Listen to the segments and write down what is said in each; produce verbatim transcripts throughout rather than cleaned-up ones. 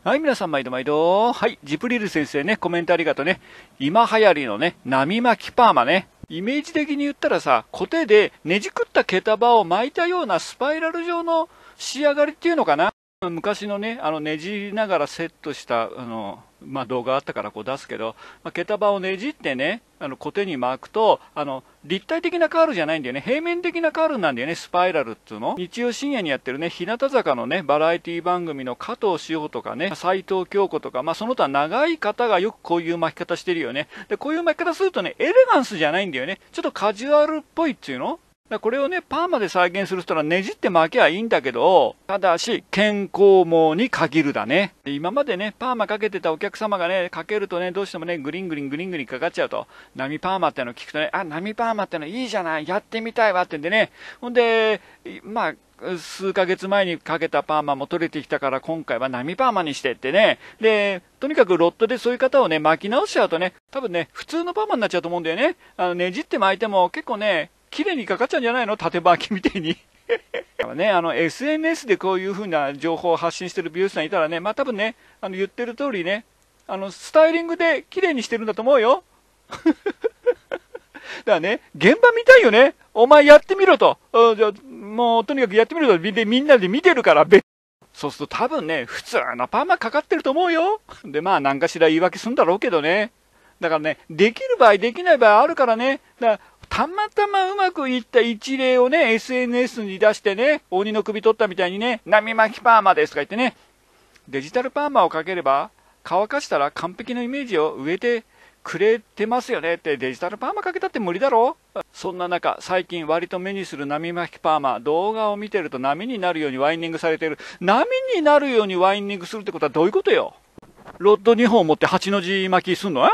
はい、皆さん毎度毎度。はい、ジプリル先生ね、コメントありがとうね。今流行りのね、波巻きパーマね。イメージ的に言ったらさ、コテでねじくった毛束を巻いたようなスパイラル状の仕上がりっていうのかな。昔のね、あのねじりながらセットした、あの、まあ、動画あったからこう出すけど、まあ、毛束をねじってね、あの、コテに巻くと、あの、立体的なカールじゃないんだよね。平面的なカールなんだよね、スパイラルっていうの。日曜深夜にやってるね、日向坂のね、バラエティ番組の加藤志保とかね、斉藤京子とか、まあ、その他長い方がよくこういう巻き方してるよね。で、こういう巻き方するとね、エレガンスじゃないんだよね。ちょっとカジュアルっぽいっていうの。だこれをね、パーマで再現する人はねじって巻けばいいんだけど、ただし、健康毛に限るだね。今までね、パーマかけてたお客様がね、かけるとね、どうしてもね、グリングリングリングリンかかっちゃうと、波パーマってのを聞くとね、あ、波パーマってのいいじゃない、やってみたいわってんでね、ほんで、まあ、数ヶ月前にかけたパーマも取れてきたから今回は波パーマにしてってね。で、とにかくロットでそういう方をね、巻き直しちゃうとね、多分ね、普通のパーマになっちゃうと思うんだよね。あの、ねじって巻いても結構ね、綺麗にかかっちゃうんじゃないの？縦巻きみたいに。ね、あの エスエヌエス でこういう風な情報を発信してる美容師さんいたらね、まあ多分ね、あの言ってる通りね、あのスタイリングで綺麗にしてるんだと思うよ。だからね、現場見たいよね。お前やってみろと。じゃもうとにかくやってみろと。で、みんなで見てるから。そうすると多分ね、普通のパーマかかってると思うよ。で、まあ何かしら言い訳するんだろうけどね。だからね、できる場合、できない場合あるからね。だからたまたまうまくいった一例をね、エスエヌエス に出してね、鬼の首取ったみたいにね、波巻きパーマですとか言ってね、デジタルパーマをかければ、乾かしたら完璧なイメージを植えてくれてますよねって、デジタルパーマかけたって無理だろ。そんな中、最近割と目にする波巻きパーマ、動画を見てると波になるようにワインディングされてる。波になるようにワインディングするってことはどういうことよ。ロッドにほん持ってはちの字巻きすんの？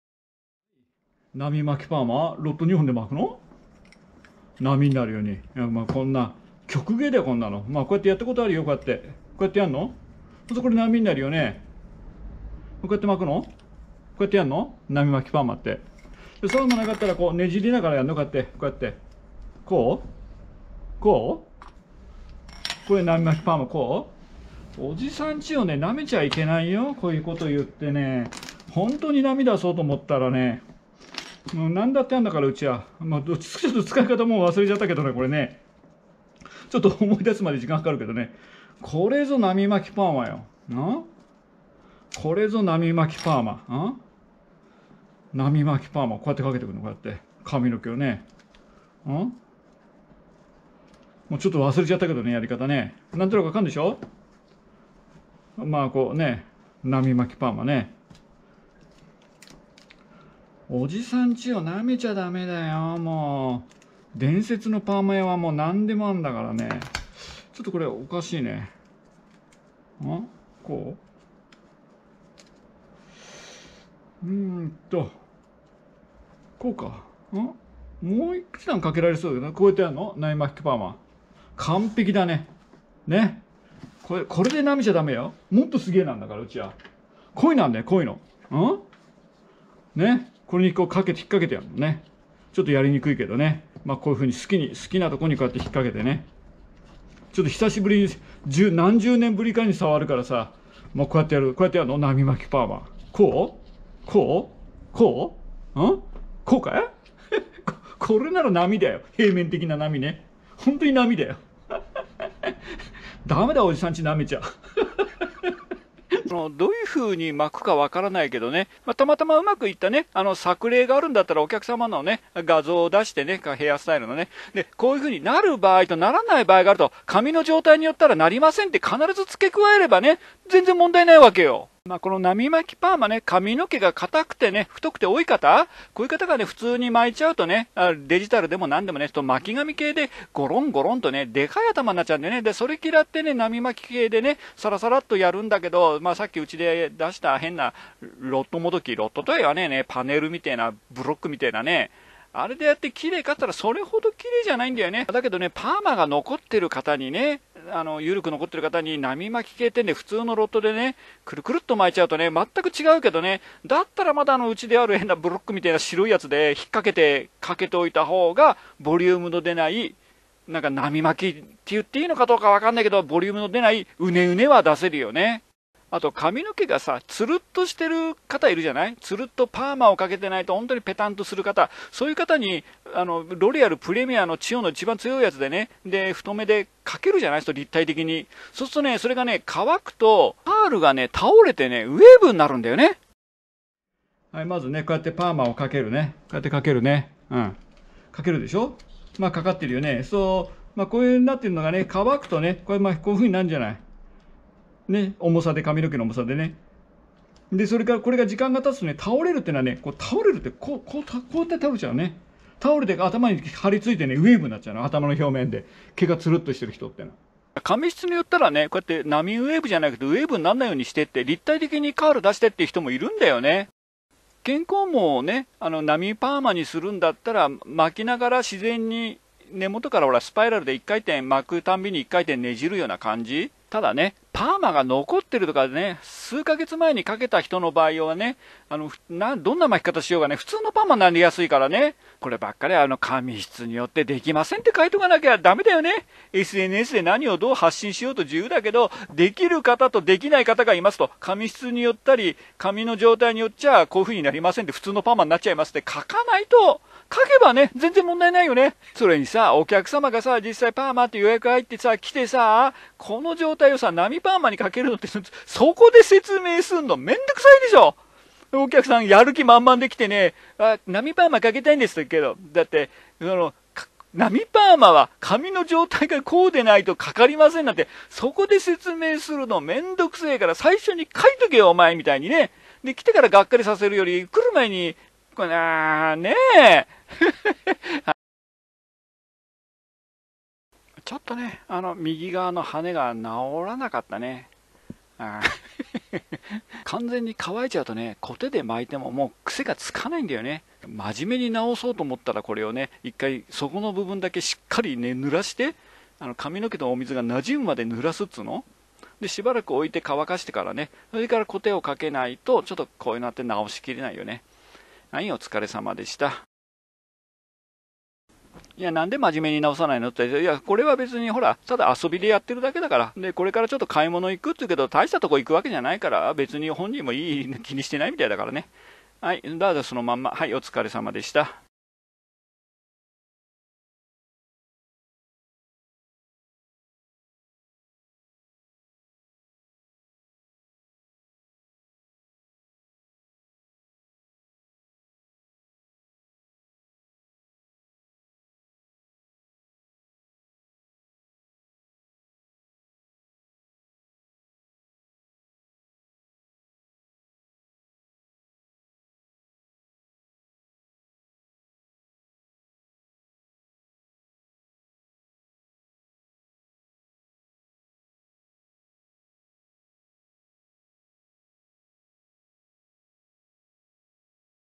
波巻きパーマロットにほんで巻くの？波になるように。いや、まあこんな曲芸だよこんなの。まあこうやってやったことあるよ。こうやってこうやってやんの？そこで波になるよね。こうやって巻くの？こうやってやんの？波巻きパーマって。でそうもなかったらこうねじりながらやるの。こうやってこうやってこうこうこれ波巻きパーマこう。おじさんちをね舐めちゃいけないよ。こういうこと言ってね、本当に波出そうと思ったらね、もう何だってやんだからうちは。まあ、どっちちょっと使い方もう忘れちゃったけどね、これね。ちょっと思い出すまで時間かかるけどね。これぞ波巻きパーマよ。んこれぞ波巻きパーマ。ん波巻きパーマ。こうやってかけてくるの、こうやって。髪の毛をね。んもうちょっと忘れちゃったけどね、やり方ね。なんとなくわかんでしょ？まあ、こうね、波巻きパーマね。おじさんちを舐めちゃダメだよ、もう。伝説のパーマ屋はもう何でもあんだからね。ちょっとこれおかしいね。んこううーんと。こうか。んもう一段かけられそうだけど、こうやってやるの？波巻きパーマ。完璧だね。ね。これ、これで舐めちゃダメよ。もっとすげえなんだから、うちは。こういうのなんだよ、こういうの。んね。これにこうかけて引っ掛けてやるのね。ちょっとやりにくいけどね。まあこういうふうに好きに、好きなとこにこうやって引っ掛けてね。ちょっと久しぶりに、十、何十年ぶりかに触るからさ、もうこうやってやる、こうやってやるの？波巻きパーマ。こうこうこうんこうかいここれなら波だよ。平面的な波ね。本当に波だよ。ダメだ、おじさんち舐めちゃう。どういう風に巻くかわからないけどね、まあ、たまたまうまくいったね、あの作例があるんだったらお客様のね、画像を出してね、ヘアスタイルのね。で、こういう風になる場合とならない場合があると、髪の状態によったらなりませんって必ず付け加えればね、全然問題ないわけよ。まあこの波巻きパーマね、髪の毛が硬くてね、太くて多い方、こういう方がね、普通に巻いちゃうとね、デジタルでも何でもね、と巻き髪系でゴロンゴロンとね、でかい頭になっちゃうんでね、で、それ嫌ってね、波巻き系でね、サラサラっとやるんだけど、まあさっきうちで出した変なロットもどき、ロットとは言わねえね、パネルみたいな、ブロックみたいなね、あれでやって綺麗かったらそれほど綺麗じゃないんだよね。だけどね、パーマが残ってる方にね、あの、緩く残ってる方に波巻き系ってんで普通のロットでね、くるくるっと巻いちゃうとね、全く違うけどね、だったらまだあの、うちである変なブロックみたいな白いやつで引っ掛けてかけておいた方が、ボリュームの出ない、なんか波巻きって言っていいのかどうかわかんないけど、ボリュームの出ないうねうねは出せるよね。 あと髪の毛がさ、つるっとしてる方いるじゃない？つるっとパーマをかけてないと本当にペタンとする方、そういう方に、あの、ロレアルプレミアのチオの一番強いやつでね、で、太めでかけるじゃない？と立体的に。そうするとね、それがね、乾くと、パールがね、倒れてね、ウェーブになるんだよね。はい、まずね、こうやってパーマをかけるね。こうやってかけるね。うん。かけるでしょ？まあ、かかってるよね。そう、まあ、こういうなってるのがね、乾くとね、これ、まあ、こういう風になるんじゃない？ね、重さで、髪の毛の重さでね。で、それからこれが時間が経つとね、倒れるっていうのはね、こう倒れるって、こう、こう、こうやって倒れちゃうね。倒れて頭に張り付いてね、ウェーブになっちゃうの。頭の表面で。毛がつるっとしてる人ってのは。髪質によったらね、こうやって波ウェーブじゃなくて、ウェーブにならないようにしてって、立体的にカール出してっていう人もいるんだよね。健康毛をね、あの波パーマにするんだったら、巻きながら自然に根元からほらスパイラルでいっかい転巻くたんびにいっかい転ねじるような感じ。ただね、パーマが残ってるとかね、数ヶ月前にかけた人の場合はね、あのなどんな巻き方しようがね、普通のパーマになりやすいからね、こればっかりあの髪質によってできませんって書いとかなきゃダメだよね。エスエヌエス で何をどう発信しようと自由だけど、できる方とできない方がいますと、髪質によったり、髪の状態によっちゃこういう風になりませんって普通のパーマになっちゃいますって書かないと、書けばね、全然問題ないよね。それにさ、お客様がさ、実際パーマって予約入ってさ、来てさ、この状態をさ、波パーマにかけるのって、そこで説明すんのめんどくさいでしょ。お客さんやる気満々で来てね、あ、波パーマかけたいんですけど、だって、その、波パーマは髪の状態がこうでないとかかりませんなんて、そこで説明するのめんどくせえから最初に書いとけよ、お前みたいにね。で、来てからがっかりさせるより、来る前に、これなーねえ。ちょっとね、あの、右側の羽が治らなかったね。あ完全に乾いちゃうとね、コテで巻いてももう癖がつかないんだよね。真面目に直そうと思ったらこれをね、一回そこの部分だけしっかりね、濡らして、あの髪の毛とお水が馴染むまで濡らすっつうの。で、しばらく置いて乾かしてからね、それからコテをかけないと、ちょっとこういうのって直しきれないよね。はい、お疲れ様でした。いや、なんで真面目に直さないのって、いや、これは別にほら、ただ遊びでやってるだけだから。で、これからちょっと買い物行くって言うけど、大したとこ行くわけじゃないから、別に本人もいい気にしてないみたいだからね。はい、だからそのまんま。はい、お疲れ様でした。